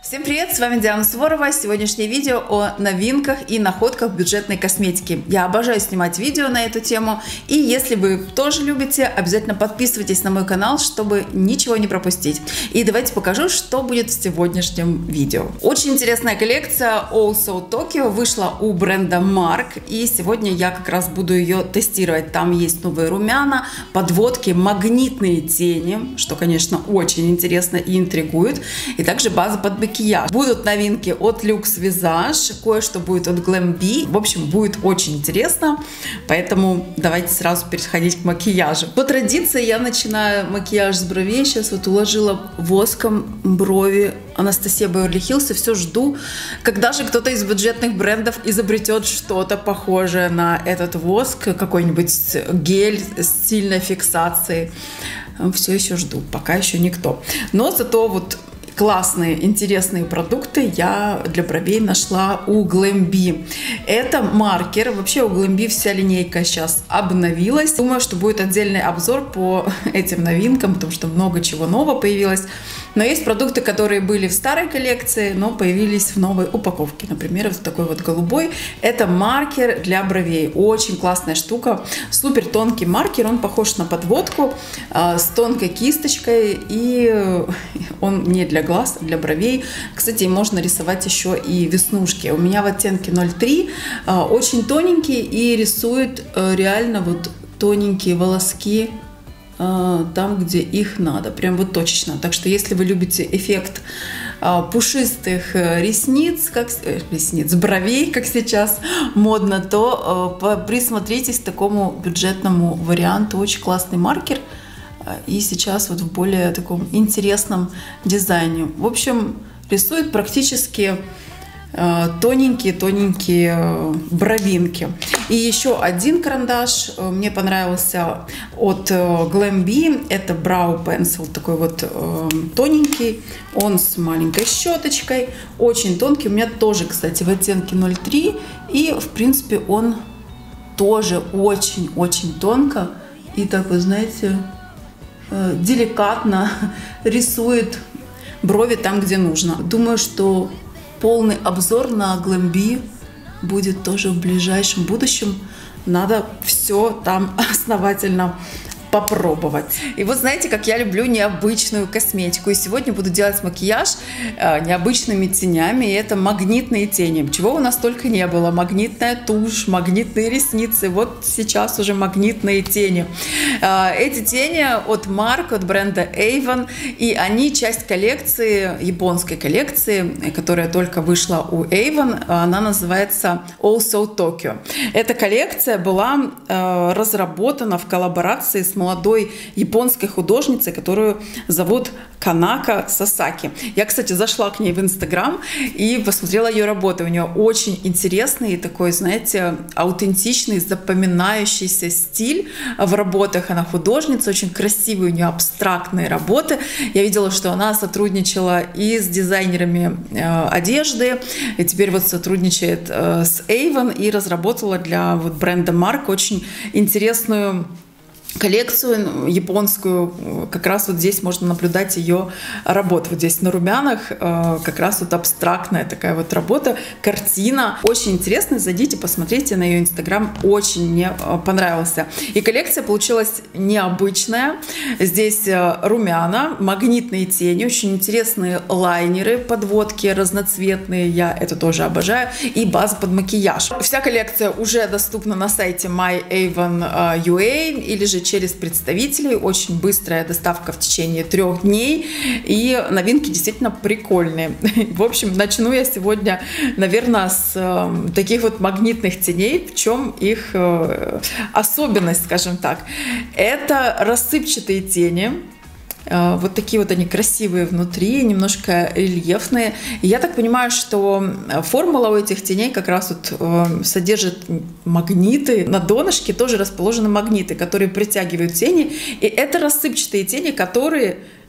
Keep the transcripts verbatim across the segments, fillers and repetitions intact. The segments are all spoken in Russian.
Всем привет, с вами Диана Суворова. Сегодняшнее видео о новинках и находках бюджетной косметики. Я обожаю снимать видео на эту тему, и если вы тоже любите, обязательно подписывайтесь на мой канал, чтобы ничего не пропустить. И давайте покажу, что будет в сегодняшнем видео. Очень интересная коллекция Also Tokyo вышла у бренда Марк, и сегодня я как раз буду ее тестировать. Там есть новые румяна, подводки, магнитные тени, что, конечно, очень интересно и интригует, и также база под макияж. Будут новинки от Luxe Visage, кое-что будет от Glam Bee. В общем, будет очень интересно, поэтому давайте сразу переходить к макияжу. По традиции я начинаю макияж с бровей. Сейчас вот уложила воском брови Анастасия Беверли Хиллз, и все жду, когда же кто-то из бюджетных брендов изобретет что-то похожее на этот воск, какой-нибудь гель с сильной фиксацией. Все еще жду, пока еще никто. Но зато вот классные, интересные продукты я для бровей нашла у Glam Bee. Это маркер. Вообще у Glam Bee вся линейка сейчас обновилась. Думаю, что будет отдельный обзор по этим новинкам, потому что много чего нового появилось. Но есть продукты, которые были в старой коллекции, но появились в новой упаковке. Например, вот такой вот голубой. Это маркер для бровей. Очень классная штука. Супер тонкий маркер. Он похож на подводку э, с тонкой кисточкой. И он не для глаз, а для бровей. Кстати, можно рисовать еще и веснушки. У меня в оттенке ноль три. Э, очень тоненький и рисует э, реально вот тоненькие волоски там, где их надо, прям вот точечно. Так что, если вы любите эффект пушистых ресниц, как ресниц, бровей, как сейчас модно, то присмотритесь к такому бюджетному варианту. Очень классный маркер. И сейчас вот в более таком интересном дизайне. В общем, рисует практически тоненькие-тоненькие бровинки. И еще один карандаш мне понравился от Glam Bee. Это Brow Pencil, такой вот тоненький. Он с маленькой щеточкой, очень тонкий. У меня тоже, кстати, в оттенке ноль три. И, в принципе, он тоже очень-очень тонко. И так, вы знаете, деликатно рисует брови там, где нужно. Думаю, что полный обзор на Glam Bee будет тоже в ближайшем будущем. Надо все там основательно попробовать. И вот знаете, как я люблю необычную косметику. И сегодня буду делать макияж э, необычными тенями. И это магнитные тени. Чего у нас только не было. Магнитная тушь, магнитные ресницы. Вот сейчас уже магнитные тени. Э, эти тени от Марк, от бренда Avon. И они часть коллекции, японской коллекции, которая только вышла у Avon. Она называется Also Tokyo. Эта коллекция была э, разработана в коллаборации с молодой японской художницей, которую зовут Канака Сасаки. Я, кстати, зашла к ней в Инстаграм и посмотрела ее работы. У нее очень интересный такой, знаете, аутентичный, запоминающийся стиль в работах. Она художница, очень красивые у нее абстрактные работы. Я видела, что она сотрудничала и с дизайнерами э, одежды, и теперь вот сотрудничает э, с Avon и разработала для вот бренда Марк очень интересную коллекцию японскую. Как раз вот здесь можно наблюдать ее работу. Вот здесь на румянах как раз вот абстрактная такая вот работа, картина. Очень интересно. Зайдите, посмотрите на ее инстаграм. Очень мне понравился. И коллекция получилась необычная. Здесь румяна, магнитные тени, очень интересные лайнеры, подводки разноцветные. Я это тоже обожаю. И база под макияж. Вся коллекция уже доступна на сайте my avon ю эй или же через представителей. Очень быстрая доставка в течение трех дней. И новинки действительно прикольные. В общем, начну я сегодня, наверное, с э, таких вот магнитных теней. В чем их э, особенность, скажем так? Это рассыпчатые тени. Вот такие вот они красивые внутри, немножко рельефные. И я так понимаю, что формула у этих теней как раз вот содержит магниты. На донышке тоже расположены магниты, которые притягивают тени. И это рассыпчатые тени, которые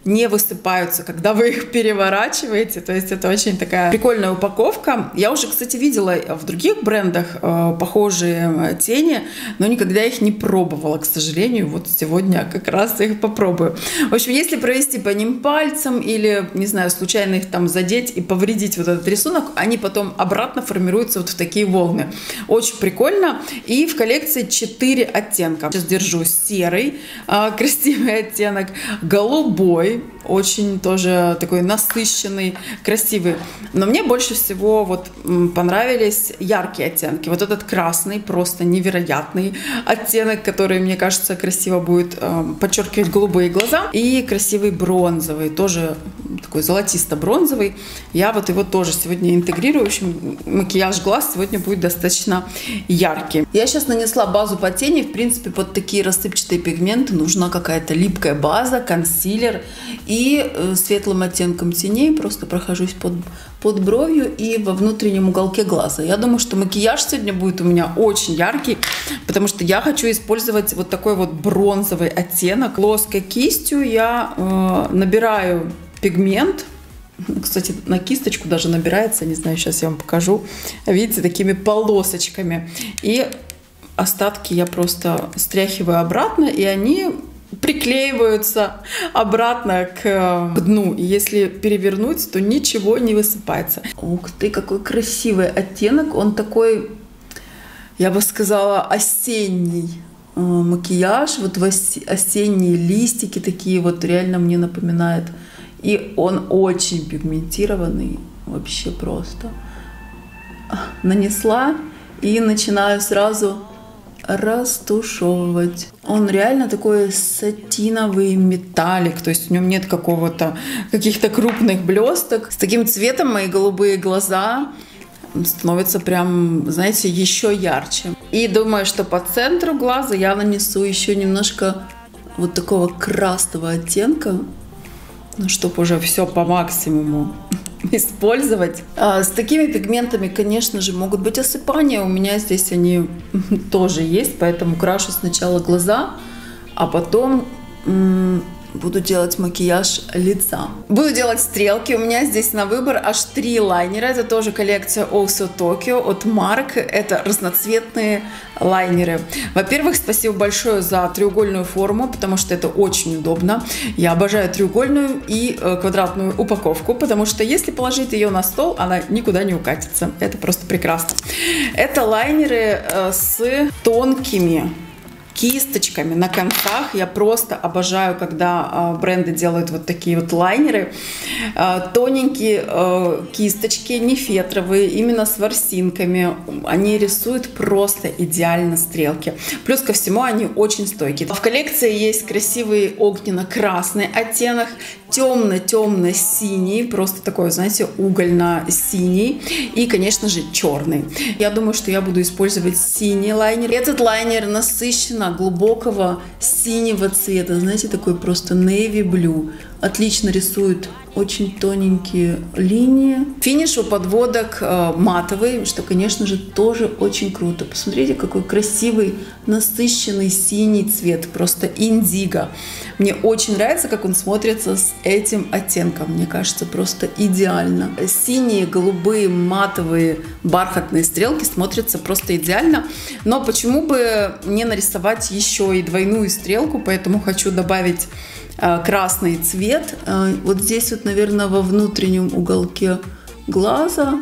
не высыпаются, когда вы их переворачиваете. То есть это очень такая прикольная упаковка. Я уже, кстати, видела в других брендах э, похожие тени, но никогда их не пробовала, к сожалению. Вот сегодня как раз их попробую. В общем, если провести по ним пальцем или, не знаю, случайно их там задеть и повредить вот этот рисунок, они потом обратно формируются вот в такие волны. Очень прикольно. И в коллекции четыре оттенка. Сейчас держу серый, э, красивый оттенок, голубой, очень тоже такой насыщенный, красивый. Но мне больше всего вот понравились яркие оттенки. Вот этот красный, просто невероятный оттенок, который, мне кажется, красиво будет э, подчеркивать голубые глаза. И красивый бронзовый, тоже такой золотисто-бронзовый. Я вот его тоже сегодня интегрирую. В общем, макияж глаз сегодня будет достаточно яркий. Я сейчас нанесла базу под тени. В принципе, под такие рассыпчатые пигменты нужна какая-то липкая база, консилер. И светлым оттенком теней просто прохожусь под, под бровью и во внутреннем уголке глаза. Я думаю, что макияж сегодня будет у меня очень яркий, потому что я хочу использовать вот такой вот бронзовый оттенок. Плоской кистью я э, набираю пигмент. Кстати, на кисточку даже набирается, не знаю, сейчас я вам покажу. Видите, такими полосочками. И остатки я просто стряхиваю обратно, и они приклеиваются обратно к, к дну. И если перевернуть, то ничего не высыпается. Ух ты, какой красивый оттенок. Он такой, я бы сказала, осенний э, макияж. Вот в ос осенние листики такие вот реально мне напоминает. И он очень пигментированный. Вообще просто. Нанесла и начинаю сразу растушевывать. Он реально такой сатиновый металлик, то есть в нем нет какого-то каких-то крупных блесток. С таким цветом мои голубые глаза становятся прям, знаете, еще ярче. И думаю, что по центру глаза я нанесу еще немножко вот такого красного оттенка, ну, чтобы уже все по максимуму использовать. А с такими пигментами, конечно же, могут быть осыпания. У меня здесь они тоже есть, поэтому крашу сначала глаза, а потом буду делать макияж лица. Буду делать стрелки. У меня здесь на выбор аж три лайнера. Это тоже коллекция Also Tokyo от Марк. Это разноцветные лайнеры. Во-первых, спасибо большое за треугольную форму, потому что это очень удобно. Я обожаю треугольную и э, квадратную упаковку, потому что если положить ее на стол, она никуда не укатится. Это просто прекрасно. Это лайнеры э, с тонкими кисточками на концах. Я просто обожаю, когда э, бренды делают вот такие вот лайнеры. Э, тоненькие э, кисточки, не фетровые, именно с ворсинками. Они рисуют просто идеально стрелки. Плюс ко всему они очень стойкие. В коллекции есть красивый огненно-красный оттенок, темно-темно-синий, просто такой, знаете, угольно-синий и, конечно же, черный. Я думаю, что я буду использовать синий лайнер. Этот лайнер насыщенно глубокого синего цвета, знаете, такой просто navy blue. Отлично рисует очень тоненькие линии. Финиш у подводок э, матовый, что, конечно же, тоже очень круто. Посмотрите, какой красивый, насыщенный синий цвет, просто индиго. Мне очень нравится, как он смотрится с этим оттенком. Мне кажется, просто идеально. Синие, голубые, матовые, бархатные стрелки смотрятся просто идеально. Но почему бы не нарисовать еще и двойную стрелку, поэтому хочу добавить красный цвет. Вот здесь вот, наверное, во внутреннем уголке глаза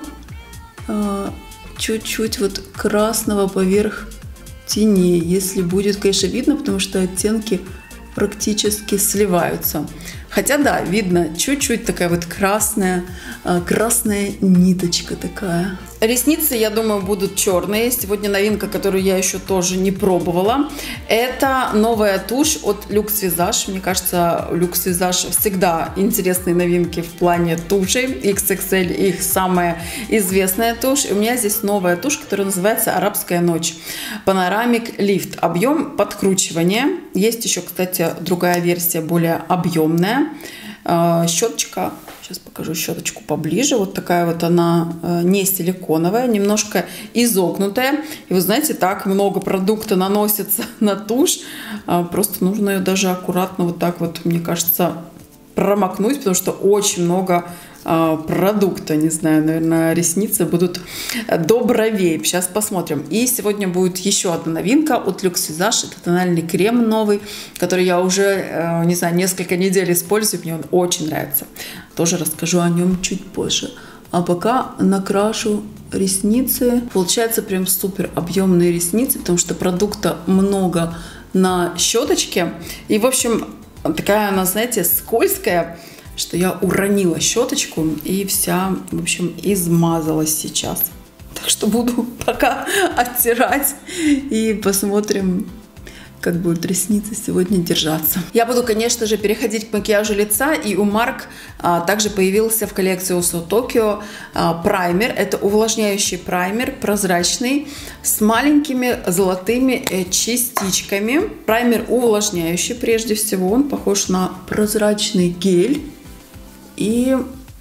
чуть-чуть вот красного поверх теней. Если будет, конечно, видно, потому что оттенки практически сливаются. Хотя, да, видно чуть-чуть такая вот красная, красная ниточка такая. Ресницы, я думаю, будут черные. Сегодня новинка, которую я еще тоже не пробовала. Это новая тушь от Luxe Visage. Мне кажется, Luxe Visage всегда интересные новинки в плане тушей. икс икс эль их самая известная тушь. И у меня здесь новая тушь, которая называется «Арабская ночь». Panoramic Lift. Объем подкручивания. Есть еще, кстати, другая версия, более объемная. Щеточка. Сейчас покажу щеточку поближе. Вот такая вот она, не силиконовая, немножко изогнутая. И вы знаете, так много продукта наносится на тушь. Просто нужно ее даже аккуратно вот так вот, мне кажется, промокнуть, потому что очень много э, продукта. Не знаю, наверное, ресницы будут до бровей. Сейчас посмотрим. И сегодня будет еще одна новинка от Luxe Visage. Это тональный крем новый, который я уже, э, не знаю, несколько недель использую. Мне он очень нравится. Тоже расскажу о нем чуть позже. А пока накрашу ресницы. Получается прям супер объемные ресницы, потому что продукта много на щеточке. И, в общем, такая она, знаете, скользкая, что я уронила щеточку и вся, в общем, измазалась сейчас. Так что буду пока оттирать и посмотрим, как будут ресницы сегодня держаться. Я буду, конечно же, переходить к макияжу лица, и у Марк а, также появился в коллекции Osu Tokyo а, праймер. Это увлажняющий праймер, прозрачный, с маленькими золотыми э, частичками. Праймер увлажняющий, прежде всего, он похож на прозрачный гель. И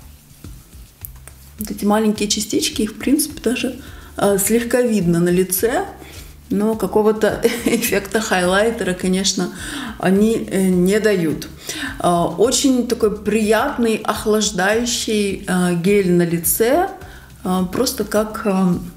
вот эти маленькие частички, их, в принципе, даже а, слегка видно на лице. Но какого-то эффекта хайлайтера, конечно, они не дают. Очень такой приятный, охлаждающий гель на лице, просто как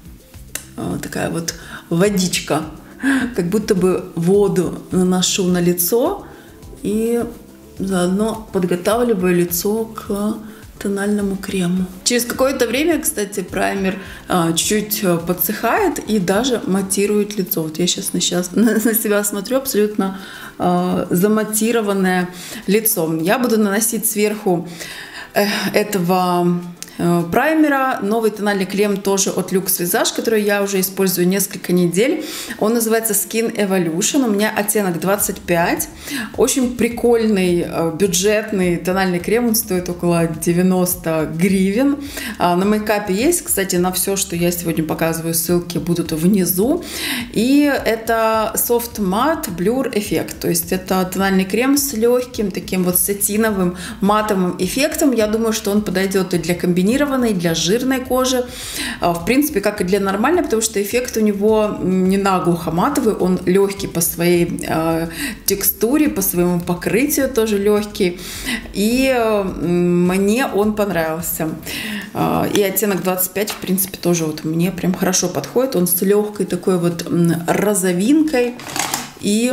такая вот водичка, как будто бы воду наношу на лицо и заодно подготавливаю лицо к тональному крему. Через какое-то время, кстати, праймер а, чуть подсыхает и даже матирует лицо. Вот я сейчас на, сейчас, на, на себя смотрю, абсолютно а, заматированное лицо. Я буду наносить сверху э, этого э, праймера новый тональный крем тоже от Luxe Visage, который я уже использую несколько недель. Он называется Skin Evolution. У меня оттенок двадцать пять. Очень прикольный, бюджетный тональный крем. Он стоит около девяноста гривен. На мейкапе есть, кстати, на все, что я сегодня показываю, ссылки будут внизу. И это Soft Matte Blur эффект. То есть это тональный крем с легким таким вот сатиновым матовым эффектом. Я думаю, что он подойдет и для комбинированной, и для жирной кожи. В принципе, как и для нормальной, потому что эффект у него не наглухо матовый, он легкий по своей э, текстуре, по своему покрытию тоже легкий. И э, мне он понравился. Э, и оттенок двадцать пять, в принципе, тоже вот мне прям хорошо подходит. Он с легкой такой вот розовинкой. И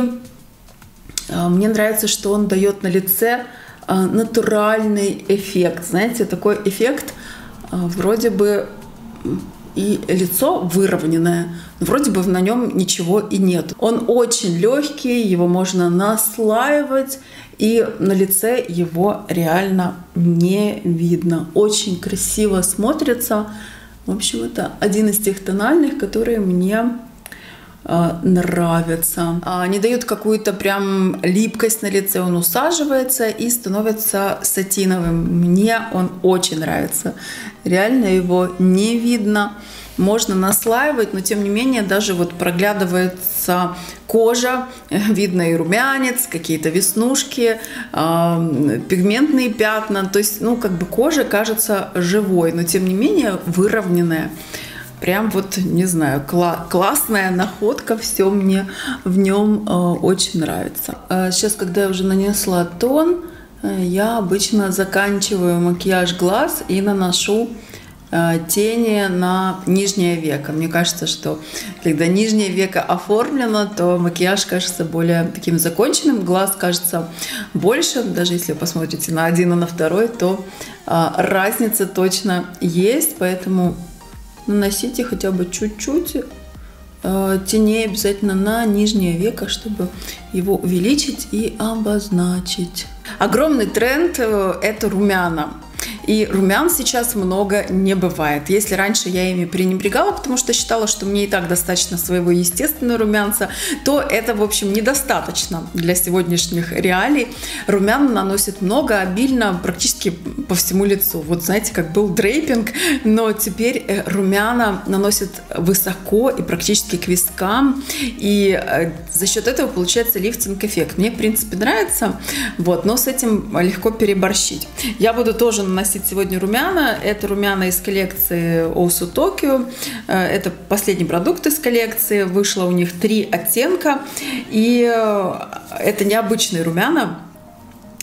э, мне нравится, что он дает на лице э, натуральный эффект. Знаете, такой эффект э, вроде бы и лицо выровненное, но вроде бы на нем ничего и нет. Он очень легкий, его можно наслаивать, и на лице его реально не видно. Очень красиво смотрится. В общем, это один из тех тональных, которые мне нравятся. Они дают какую-то прям липкость на лице, он усаживается и становится сатиновым. Мне он очень нравится. Реально его не видно. Можно наслаивать, но тем не менее даже вот проглядывается кожа, видно и румянец, какие-то веснушки, э, пигментные пятна. То есть, ну, как бы кожа кажется живой, но тем не менее выровненная. Прям вот, не знаю, кла классная находка, все мне в нем э, очень нравится. А сейчас, когда я уже нанесла тон, э, я обычно заканчиваю макияж глаз и наношу э, тени на нижнее веко. Мне кажется, что когда нижнее веко оформлено, то макияж кажется более таким законченным, глаз кажется больше. Даже если вы посмотрите на один и на второй, то э, разница точно есть, поэтому наносите хотя бы чуть-чуть э, теней обязательно на нижнее веко, чтобы его увеличить и обозначить. Огромный тренд э, – это румяна. И румян сейчас много не бывает. Если раньше я ими пренебрегала, потому что считала, что мне и так достаточно своего естественного румянца, то это, в общем, недостаточно для сегодняшних реалий. Румян наносит много, обильно, практически по всему лицу. Вот знаете, как был дрейпинг, но теперь румяна наносят высоко и практически к вискам. И за счет этого получается лифтинг-эффект. Мне, в принципе, нравится, вот, но с этим легко переборщить. Я буду тоже наносить сегодня румяна. Это румяна из коллекции Osu Tokyo. Это последний продукт из коллекции. Вышло у них три оттенка. И это необычные румяна.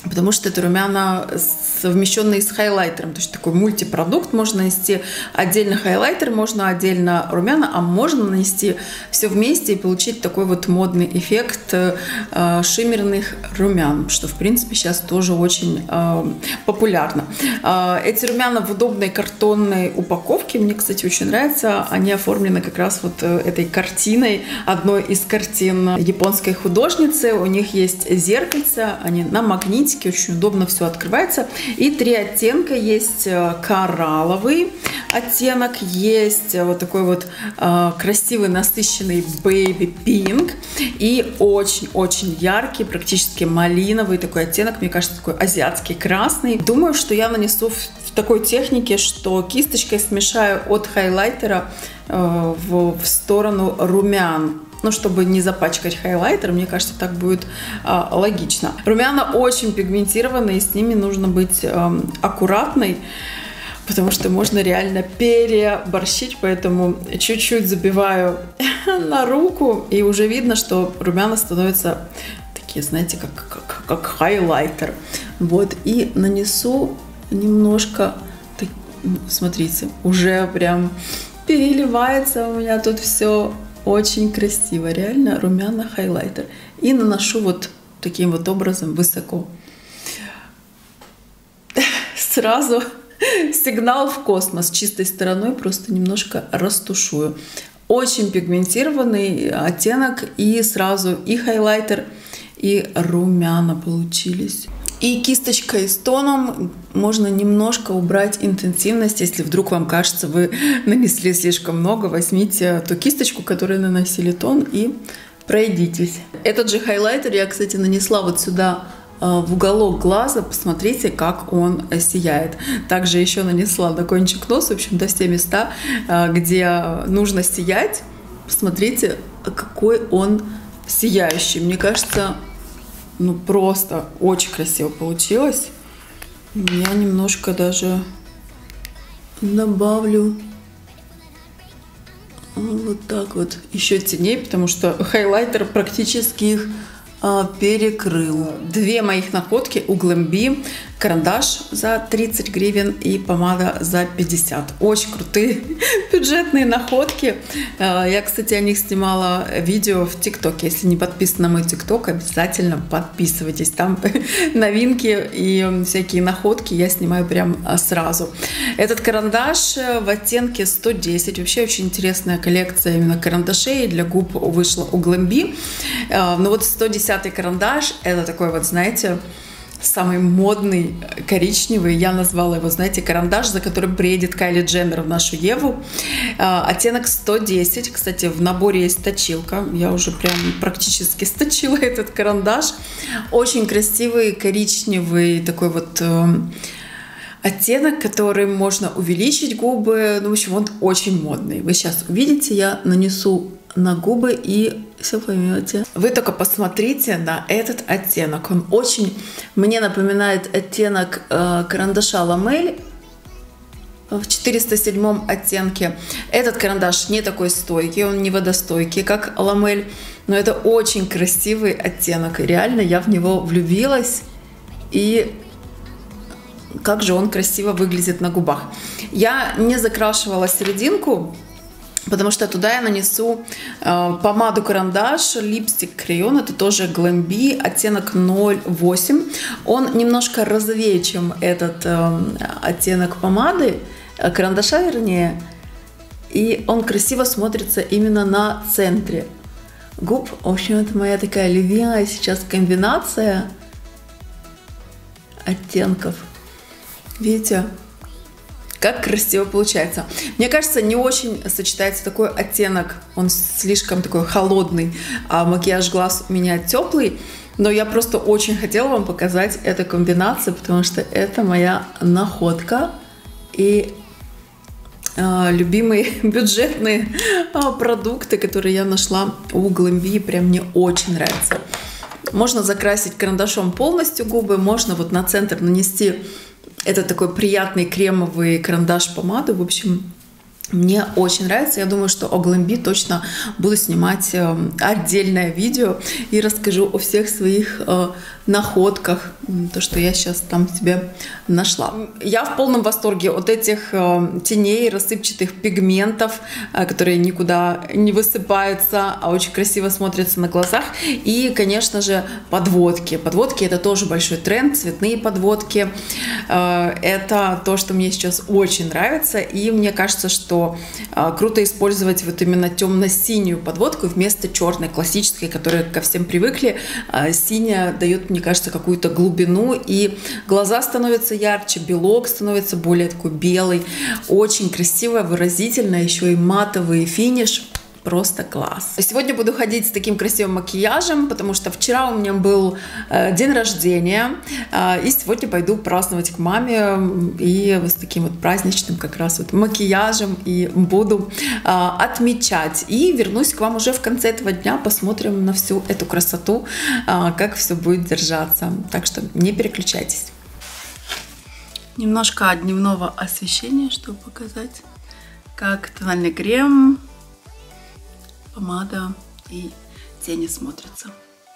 потому что это румяна, совмещенные с хайлайтером. То есть такой мультипродукт. Можно нанести отдельно хайлайтер, можно отдельно румяна, а можно нанести все вместе и получить такой вот модный эффект э, шиммерных румян, что в принципе сейчас тоже очень э, популярно. Э, эти румяна в удобной картонной упаковке. Мне, кстати, очень нравится. Они оформлены как раз вот этой картиной, одной из картин японской художницы. У них есть зеркальца, они на магните, очень удобно все открывается. И три оттенка есть: коралловый оттенок, есть вот такой вот э, красивый насыщенный baby pink и очень-очень яркий, практически малиновый такой оттенок, мне кажется, такой азиатский красный. Думаю, что я нанесу в, в такой технике, что кисточкой смешаю от хайлайтера э, в, в сторону румян. Ну, чтобы не запачкать хайлайтер, мне кажется, так будет э, логично. Румяна очень пигментированные, с ними нужно быть э, аккуратной, потому что можно реально переборщить, поэтому чуть-чуть забиваю на руку, и уже видно, что румяна становятся такие, знаете, как, как, как хайлайтер. Вот, и нанесу немножко, так, смотрите, уже прям переливается у меня тут все. Очень красиво, реально румяна хайлайтер. И наношу вот таким вот образом высоко. Сразу сигнал в космос. Чистой стороной просто немножко растушую. Очень пигментированный оттенок. И сразу и хайлайтер, и румяна получились. И кисточкой с тоном можно немножко убрать интенсивность. Если вдруг вам кажется, вы нанесли слишком много, возьмите ту кисточку, которой наносили тон, и пройдитесь. Этот же хайлайтер я, кстати, нанесла вот сюда в уголок глаза. Посмотрите, как он сияет. Также еще нанесла на кончик носа, в общем, до все места, где нужно сиять. Посмотрите, какой он сияющий. Мне кажется, ну просто очень красиво получилось. Я немножко даже добавлю вот так вот еще теней, потому что хайлайтер практически их а, перекрыл. Две моих находки у Glambi. Карандаш за тридцать гривен и помада за пятьдесят. Очень крутые бюджетные находки. Я, кстати, о них снимала видео в ТикТоке. Если не подписаны на мой ТикТок, обязательно подписывайтесь. Там новинки и всякие находки я снимаю прям сразу. Этот карандаш в оттенке сто десять. Вообще очень интересная коллекция именно карандашей для губ вышла у Glambi. Но вот сто десятый карандаш, это такой вот, знаете, самый модный коричневый. Я назвала его, знаете, карандаш, за которым приедет Кайли Дженнер в нашу Еву. Оттенок сто десять. Кстати, в наборе есть точилка. Я уже прям практически сточила этот карандаш. Очень красивый коричневый такой вот э, оттенок, которым можно увеличить губы. Ну, в общем, он очень модный. Вы сейчас увидите, я нанесу на губы и все поймете. Вы только посмотрите на этот оттенок. Он очень мне напоминает оттенок э, карандаша Ламель в четыреста седьмом оттенке. Этот карандаш не такой стойкий, он не водостойкий, как Ламель, но это очень красивый оттенок. И реально я в него влюбилась. И как же он красиво выглядит на губах. Я не закрашивала серединку, потому что туда я нанесу э, помаду-карандаш, липстик-крайон. Это тоже Glambi, оттенок ноль восемь. Он немножко розовее, чем этот э, оттенок помады, э, карандаша вернее. И он красиво смотрится именно на центре губ. В общем, это моя такая любимая сейчас комбинация оттенков. Видите? Как красиво получается. Мне кажется, не очень сочетается такой оттенок. Он слишком такой холодный, а макияж глаз у меня теплый. Но я просто очень хотела вам показать эту комбинацию, потому что это моя находка. И э, любимые бюджетные э, продукты, которые я нашла у Glambi, прям мне очень нравятся. Можно закрасить карандашом полностью губы, можно вот на центр нанести это такой приятный кремовый карандаш помады. В общем, Мне очень нравится. Я думаю, что о Glambi точно буду снимать отдельное видео и расскажу о всех своих э, находках, то, что я сейчас там себе нашла. Я в полном восторге от этих э, теней, рассыпчатых пигментов, э, которые никуда не высыпаются, а очень красиво смотрятся на глазах. И, конечно же, подводки. Подводки — это тоже большой тренд, цветные подводки. Э, это то, что мне сейчас очень нравится, и мне кажется, что что круто использовать вот именно темно-синюю подводку вместо черной, классической, которая ко всем привыкли. Синяя дает, мне кажется, какую-то глубину, и глаза становятся ярче, белок становится более такой белый. Очень красиво, выразительно, еще и матовый финиш. Просто класс. Сегодня буду ходить с таким красивым макияжем, потому что вчера у меня был э, день рождения, э, и сегодня пойду праздновать к маме и с таким вот праздничным как раз вот макияжем и буду э, отмечать. И вернусь к вам уже в конце этого дня, посмотрим на всю эту красоту, э, как все будет держаться. Так что не переключайтесь. Немножко дневного освещения, чтобы показать, как тональный крем, помада и тени смотрятся.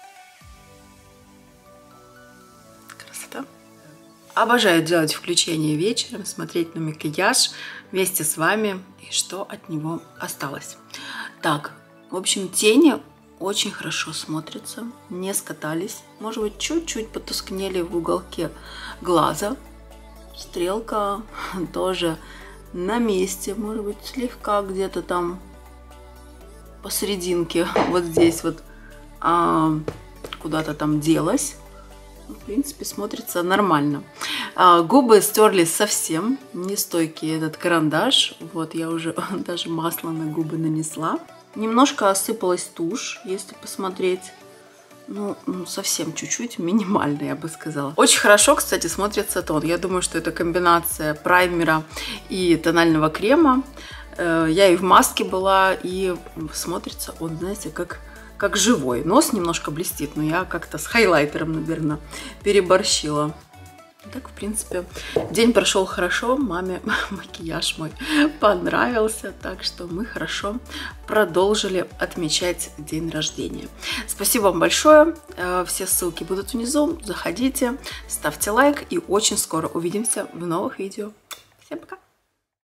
Красота. Обожаю делать включение вечером, смотреть на макияж вместе с вами и что от него осталось. Так, в общем, тени очень хорошо смотрятся, не скатались. Может быть, чуть-чуть потускнели в уголке глаза. Стрелка тоже на месте, может быть, слегка где-то там посерединке, вот здесь вот а, куда-то там делась. В принципе, смотрится нормально. А, губы стерлись совсем, нестойкий этот карандаш. Вот я уже даже масло на губы нанесла. Немножко осыпалась тушь, если посмотреть. Ну, совсем чуть-чуть, минимально, я бы сказала. Очень хорошо, кстати, смотрится тон. Я думаю, что это комбинация праймера и тонального крема. Я и в маске была, и смотрится он, знаете, как, как живой. Нос немножко блестит, но я как-то с хайлайтером, наверное, переборщила. Так, в принципе, день прошел хорошо, маме макияж мой понравился, так что мы хорошо продолжили отмечать день рождения. Спасибо вам большое, все ссылки будут внизу, заходите, ставьте лайк, и очень скоро увидимся в новых видео. Всем пока!